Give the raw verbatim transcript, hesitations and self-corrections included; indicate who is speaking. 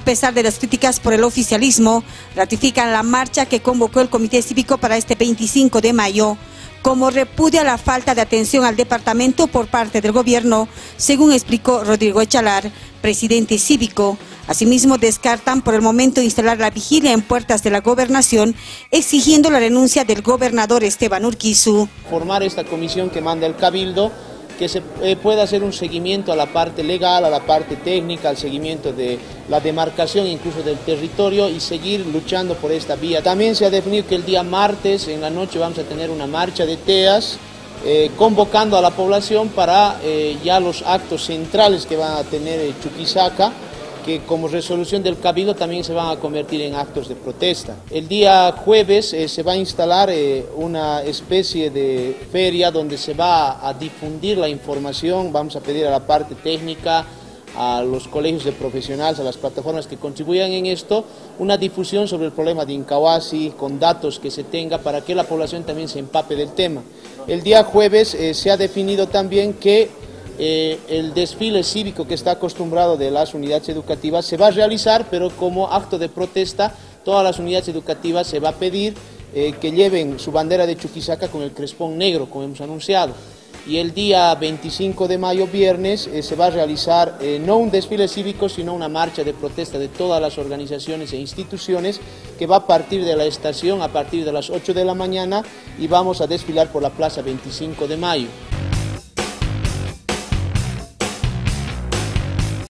Speaker 1: pesar de las críticas por el oficialismo, ratifican la marcha que convocó el Comité Cívico para este veinticinco de mayo, como repudia la falta de atención al departamento por parte del gobierno, según explicó Rodrigo Echalar, presidente cívico. Asimismo, descartan por el momento instalar la vigilia en puertas de la gobernación, exigiendo la renuncia del gobernador Esteban Urquizu.
Speaker 2: Formar esta comisión que manda el Cabildo, que se eh, pueda hacer un seguimiento a la parte legal, a la parte técnica, al seguimiento de la demarcación incluso del territorio y seguir luchando por esta vía. También se ha definido que el día martes en la noche vamos a tener una marcha de TEAS, eh, convocando a la población para eh, ya los actos centrales que van a tener eh, Chuquisaca, que como resolución del Cabildo también se van a convertir en actos de protesta. El día jueves eh, se va a instalar eh, una especie de feria donde se va a difundir la información. Vamos a pedir a la parte técnica, a los colegios de profesionales, a las plataformas que contribuyan en esto, una difusión sobre el problema de Incahuasi, con datos que se tenga para que la población también se empape del tema. El día jueves eh, se ha definido también que Eh, el desfile cívico que está acostumbrado de las unidades educativas se va a realizar, pero como acto de protesta, todas las unidades educativas se va a pedir eh, que lleven su bandera de Chuquisaca con el crespón negro, como hemos anunciado. Y el día veinticinco de mayo, viernes, eh, se va a realizar eh, no un desfile cívico, sino una marcha de protesta de todas las organizaciones e instituciones que va a partir de la estación a partir de las ocho de la mañana y vamos a desfilar por la plaza veinticinco de mayo.